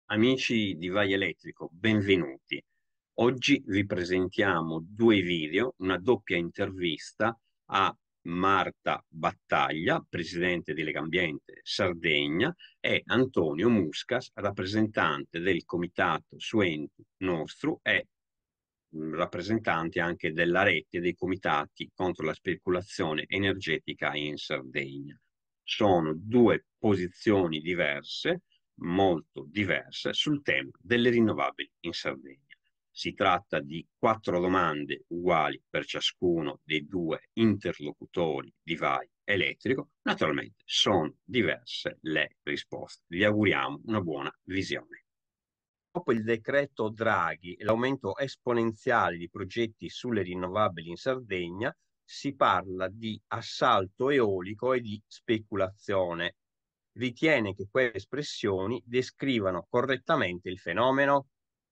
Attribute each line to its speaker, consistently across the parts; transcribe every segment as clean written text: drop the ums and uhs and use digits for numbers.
Speaker 1: Amici di Vai Elettrico, benvenuti. Oggi vi presentiamo due video, una doppia intervista a Marta Battaglia, presidente di Legambiente Sardegna, e Antonio Muscas, rappresentante del Comitato Suentu Nostru e rappresentante anche della rete dei comitati contro la speculazione energetica in Sardegna. Sono due posizioni diverse, molto diverse, sul tema delle rinnovabili in Sardegna. Si tratta di quattro domande uguali per ciascuno dei due interlocutori di Vai Elettrico. Naturalmente sono diverse le risposte. Vi auguriamo una buona visione. Dopo il decreto Draghi e l'aumento esponenziale di progetti sulle rinnovabili in Sardegna, si parla di assalto eolico e di speculazione. Ritiene che quelle espressioni descrivano correttamente il fenomeno?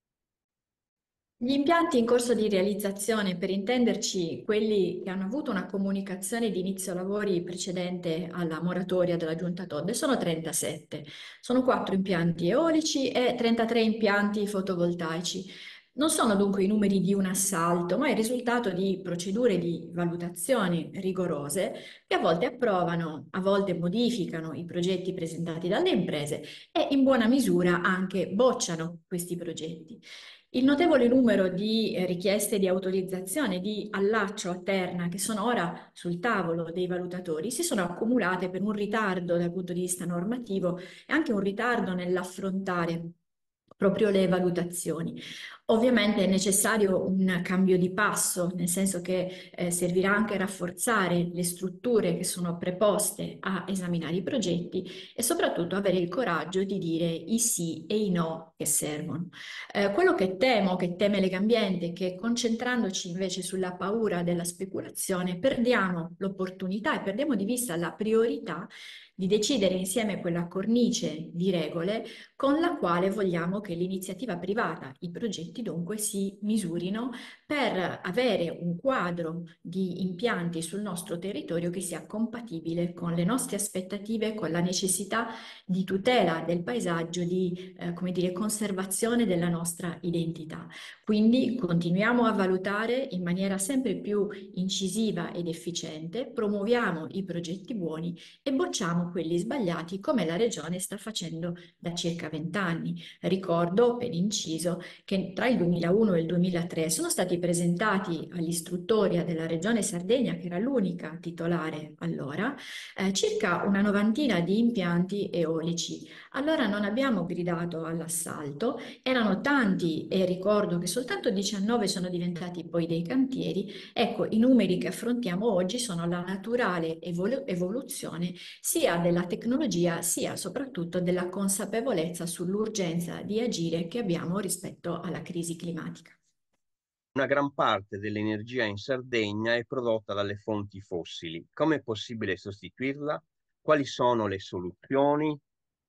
Speaker 2: Gli impianti in corso di realizzazione, per intenderci quelli che hanno avuto una comunicazione di inizio lavori precedente alla moratoria della Giunta Todde, sono 37. Sono 4 impianti eolici e 33 impianti fotovoltaici. Non sono dunque i numeri di un assalto, ma il risultato di procedure di valutazione rigorose che a volte approvano, a volte modificano i progetti presentati dalle imprese e in buona misura anche bocciano questi progetti. Il notevole numero di richieste di autorizzazione di allaccio a terna che sono ora sul tavolo dei valutatori si sono accumulate per un ritardo dal punto di vista normativo e anche un ritardo nell'affrontare proprio le valutazioni. Ovviamente è necessario un cambio di passo, nel senso che servirà anche a rafforzare le strutture che sono preposte a esaminare i progetti e soprattutto avere il coraggio di dire i sì e i no che servono. Quello che temo, che teme Legambiente, è che concentrandoci invece sulla paura della speculazione, perdiamo l'opportunità e perdiamo di vista la priorità di decidere insieme quella cornice di regole con la quale vogliamo che l'iniziativa privata, i progetti dunque, si misurino per avere un quadro di impianti sul nostro territorio che sia compatibile con le nostre aspettative, con la necessità di tutela del paesaggio, di come dire, conservazione della nostra identità. Quindi continuiamo a valutare in maniera sempre più incisiva ed efficiente, promuoviamo i progetti buoni e bocciamo quelli sbagliati come la Regione sta facendo da circa 20 anni. Ricordo, per inciso, che tra il 2001 e il 2003 sono stati presentati all'istruttoria della Regione Sardegna, che era l'unica titolare allora, circa una novantina di impianti eolici. Allora non abbiamo gridato all'assalto, erano tanti e ricordo che soltanto 19 sono diventati poi dei cantieri. Ecco, i numeri che affrontiamo oggi sono la naturale evoluzione sia della tecnologia sia soprattutto della consapevolezza sull'urgenza di agire che abbiamo rispetto alla crisi climatica.
Speaker 1: Una gran parte dell'energia in Sardegna è prodotta dalle fonti fossili. Come è possibile sostituirla? Quali sono le soluzioni?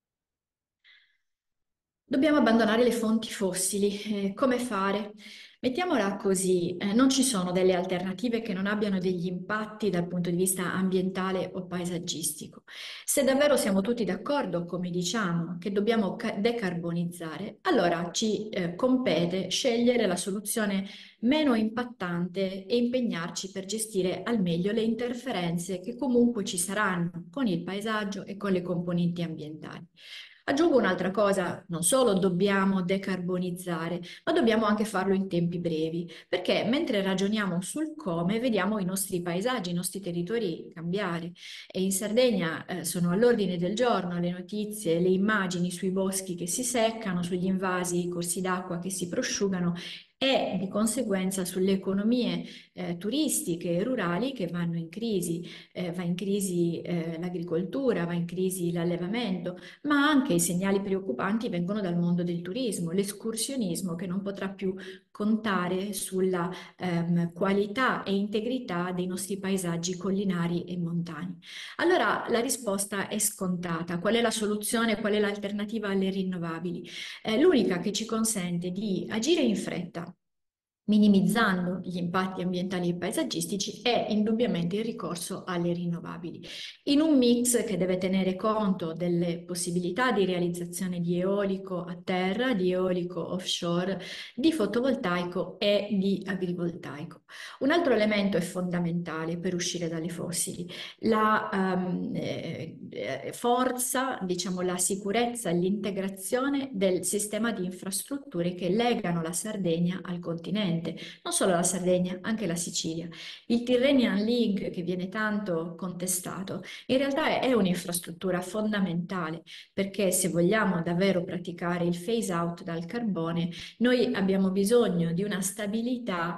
Speaker 2: Dobbiamo abbandonare le fonti fossili. Come fare? Mettiamola così, non ci sono delle alternative che non abbiano degli impatti dal punto di vista ambientale o paesaggistico. Se davvero siamo tutti d'accordo, come diciamo, che dobbiamo decarbonizzare, allora ci compete scegliere la soluzione meno impattante e impegnarci per gestire al meglio le interferenze che comunque ci saranno con il paesaggio e con le componenti ambientali. Aggiungo un'altra cosa, non solo dobbiamo decarbonizzare, ma dobbiamo anche farlo in tempi brevi, perché mentre ragioniamo sul come, vediamo i nostri paesaggi, i nostri territori cambiare. E in Sardegna, sono all'ordine del giorno le notizie, le immagini sui boschi che si seccano, sugli invasi, i corsi d'acqua che si prosciugano e di conseguenza sulle economie turistiche e rurali che vanno in crisi. Va in crisi l'agricoltura, va in crisi l'allevamento, ma anche i segnali preoccupanti vengono dal mondo del turismo, l'escursionismo che non potrà più contare sulla qualità e integrità dei nostri paesaggi collinari e montani. Allora la risposta è scontata. Qual è la soluzione? Qual è l'alternativa alle rinnovabili? L'unica che ci consente di agire in fretta, minimizzando gli impatti ambientali e paesaggistici, è indubbiamente il ricorso alle rinnovabili, in un mix che deve tenere conto delle possibilità di realizzazione di eolico a terra, di eolico offshore, di fotovoltaico e di agrivoltaico. Un altro elemento è fondamentale per uscire dalle fossili: la forza, diciamo, la sicurezza e l'integrazione del sistema di infrastrutture che legano la Sardegna al continente, non solo la Sardegna, anche la Sicilia. Il Tyrrhenian Link, che viene tanto contestato, in realtà è un'infrastruttura fondamentale, perché se vogliamo davvero praticare il phase out dal carbone, noi abbiamo bisogno di una stabilità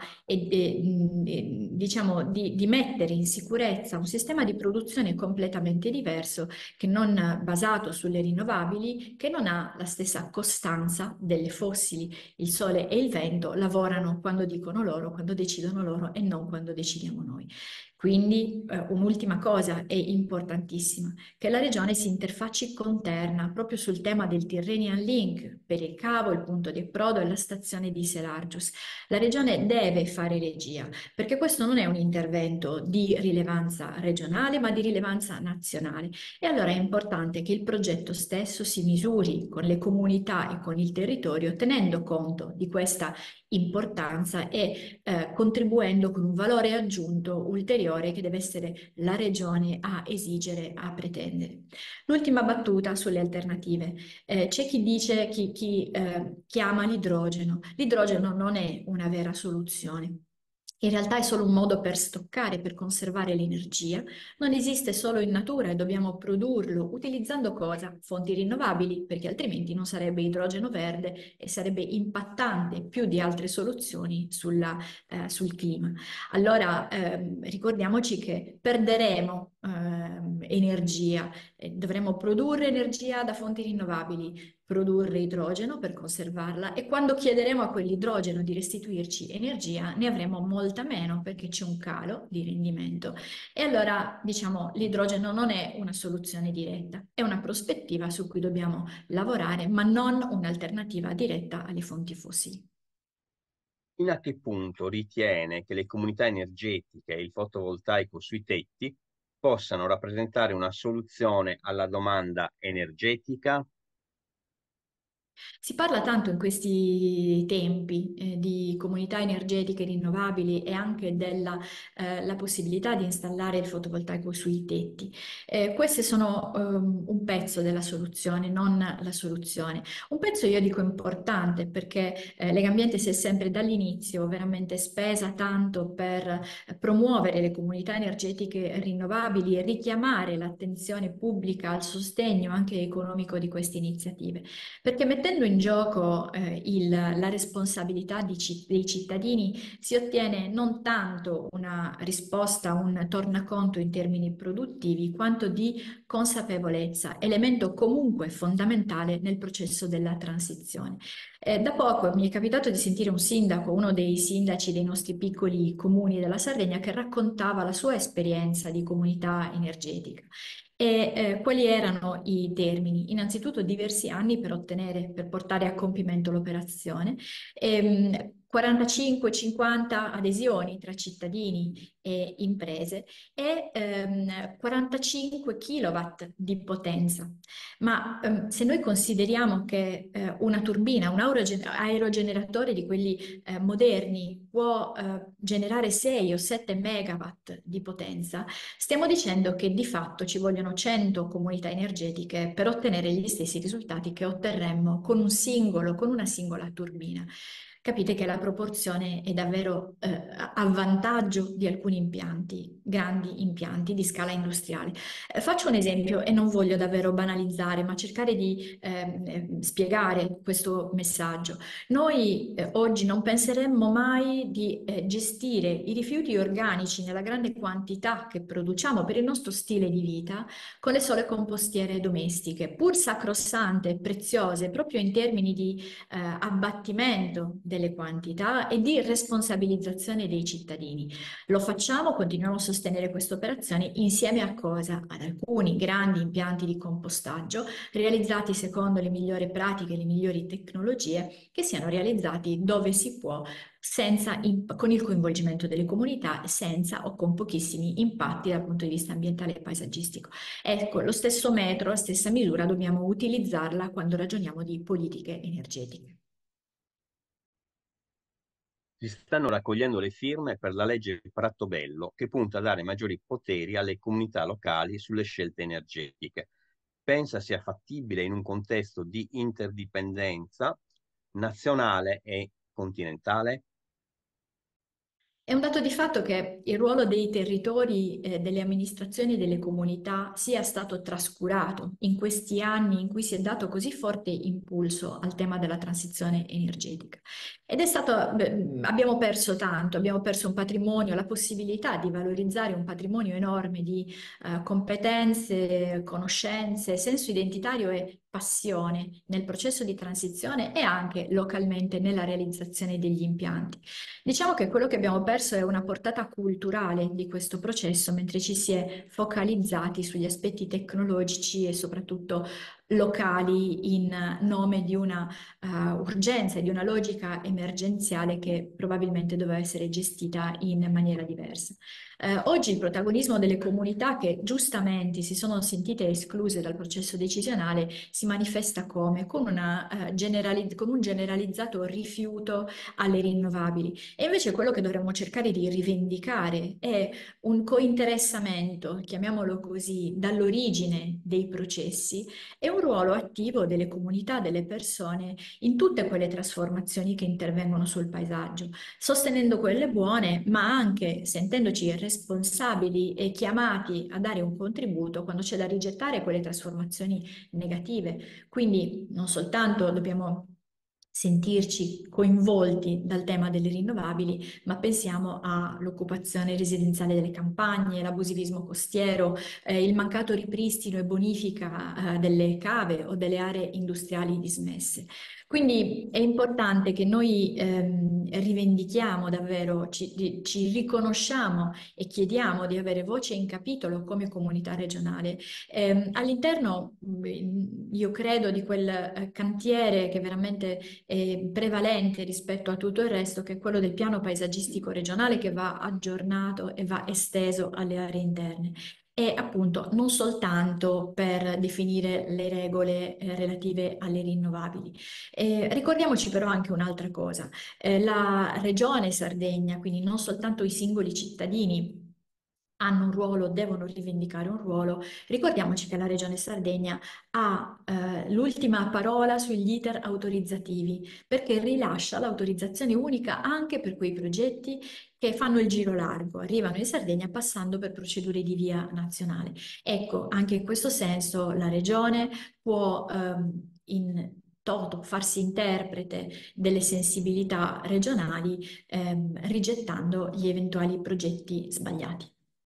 Speaker 2: diciamo di mettere in sicurezza un sistema di produzione completamente diverso, che non basato sulle rinnovabili, che non ha la stessa costanza delle fossili. Il sole e il vento lavorano quando dicono loro, quando decidono loro e non quando decidiamo noi. Quindi un'ultima cosa è importantissima: che la regione si interfacci con Terna proprio sul tema del Tyrrhenian Link per il cavo, il punto di approdo e la stazione di Selargius. La regione deve fare regia, perché questo non è un intervento di rilevanza regionale, ma di rilevanza nazionale. E allora è importante che il progetto stesso si misuri con le comunità e con il territorio, tenendo conto di questa importanza e contribuendo con un valore aggiunto ulteriore che deve essere la regione a esigere, a pretendere. L'ultima battuta sulle alternative. C'è chi dice, chi chiama l'idrogeno. L'idrogeno non è una vera soluzione. In realtà è solo un modo per stoccare, per conservare l'energia. Non esiste solo in natura e dobbiamo produrlo utilizzando cosa? Fonti rinnovabili, perché altrimenti non sarebbe idrogeno verde e sarebbe impattante più di altre soluzioni sul clima. Allora ricordiamoci che perderemo energia, dovremo produrre energia da fonti rinnovabili, produrre idrogeno per conservarla, e quando chiederemo a quell'idrogeno di restituirci energia ne avremo molta meno, perché c'è un calo di rendimento. E allora, diciamo, l'idrogeno non è una soluzione diretta, è una prospettiva su cui dobbiamo lavorare, ma non un'alternativa diretta alle fonti fossili.
Speaker 1: Fino a che punto ritiene che le comunità energetiche e il fotovoltaico sui tetti possano rappresentare una soluzione alla domanda energetica?
Speaker 2: Si parla tanto in questi tempi di comunità energetiche rinnovabili e anche della la possibilità di installare il fotovoltaico sui tetti. Queste sono un pezzo della soluzione, non la soluzione. Un pezzo, io dico, importante, perché Legambiente si è sempre dall'inizio veramente spesa tanto per promuovere le comunità energetiche rinnovabili e richiamare l'attenzione pubblica al sostegno anche economico di queste iniziative, perché mettendo in gioco la responsabilità dei cittadini si ottiene non tanto una risposta, un tornaconto in termini produttivi, quanto di consapevolezza, elemento comunque fondamentale nel processo della transizione. Da poco mi è capitato di sentire un sindaco, uno dei sindaci dei nostri piccoli comuni della Sardegna, che raccontava la sua esperienza di comunità energetica. E quali erano i termini? Innanzitutto diversi anni per ottenere, per portare a compimento l'operazione, 45-50 adesioni tra cittadini e imprese e 45 kilowatt di potenza. Ma se noi consideriamo che una turbina, un aerogeneratore di quelli moderni può generare 6 o 7 megawatt di potenza, stiamo dicendo che di fatto ci vogliono 100 comunità energetiche per ottenere gli stessi risultati che otterremmo con con una singola turbina. Capite che la proporzione è davvero a vantaggio di alcuni impianti, grandi impianti di scala industriale. Faccio un esempio e non voglio davvero banalizzare, ma cercare di spiegare questo messaggio. Noi oggi non penseremmo mai di gestire i rifiuti organici nella grande quantità che produciamo per il nostro stile di vita con le sole compostiere domestiche, pur sacrosante e preziose proprio in termini di abbattimento delle quantità e di responsabilizzazione dei cittadini. Lo facciamo, continuiamo a sostenere questa operazione insieme a cosa? Ad alcuni grandi impianti di compostaggio realizzati secondo le migliori pratiche, le migliori tecnologie, che siano realizzati dove si può, con il coinvolgimento delle comunità, senza o con pochissimi impatti dal punto di vista ambientale e paesaggistico. Ecco, lo stesso metro, la stessa misura dobbiamo utilizzarla quando ragioniamo di politiche energetiche.
Speaker 1: Si stanno raccogliendo le firme per la legge Prattobello che punta a dare maggiori poteri alle comunità locali sulle scelte energetiche. Pensa sia fattibile in un contesto di interdipendenza nazionale e continentale?
Speaker 2: È un dato di fatto che il ruolo dei territori, delle amministrazioni e delle comunità sia stato trascurato in questi anni in cui si è dato così forte impulso al tema della transizione energetica. Ed è stato, abbiamo perso tanto, abbiamo perso un patrimonio, la possibilità di valorizzare un patrimonio enorme di competenze, conoscenze, senso identitario e passione nel processo di transizione e anche localmente nella realizzazione degli impianti. Diciamo che quello che abbiamo perso è una portata culturale di questo processo, mentre ci si è focalizzati sugli aspetti tecnologici e soprattutto locali in nome di una urgenza e di una logica emergenziale che probabilmente doveva essere gestita in maniera diversa. Oggi il protagonismo delle comunità che giustamente si sono sentite escluse dal processo decisionale si manifesta come? Con un generalizzato rifiuto alle rinnovabili. E invece quello che dovremmo cercare di rivendicare è un cointeressamento, chiamiamolo così, dall'origine dei processi e un ruolo attivo delle comunità, delle persone in tutte quelle trasformazioni che intervengono sul paesaggio, sostenendo quelle buone, ma anche sentendoci responsabili e chiamati a dare un contributo quando c'è da rigettare quelle trasformazioni negative. Quindi non soltanto dobbiamo sentirci coinvolti dal tema delle rinnovabili, ma pensiamo all'occupazione residenziale delle campagne, l'abusivismo costiero, il mancato ripristino e bonifica, delle cave o delle aree industriali dismesse. Quindi è importante che noi rivendichiamo davvero, ci riconosciamo e chiediamo di avere voce in capitolo come comunità regionale. All'interno, io credo, di quel cantiere che veramente prevalente rispetto a tutto il resto, che è quello del piano paesaggistico regionale che va aggiornato e va esteso alle aree interne. E appunto non soltanto per definire le regole relative alle rinnovabili. Ricordiamoci però anche un'altra cosa. La regione Sardegna, quindi non soltanto i singoli cittadini, hanno un ruolo, devono rivendicare un ruolo. Ricordiamoci che la Regione Sardegna ha l'ultima parola sugli iter autorizzativi, perché rilascia l'autorizzazione unica anche per quei progetti che fanno il giro largo, arrivano in Sardegna passando per procedure di via nazionale. Ecco, anche in questo senso la Regione può in toto farsi interprete delle sensibilità regionali rigettando gli eventuali progetti sbagliati.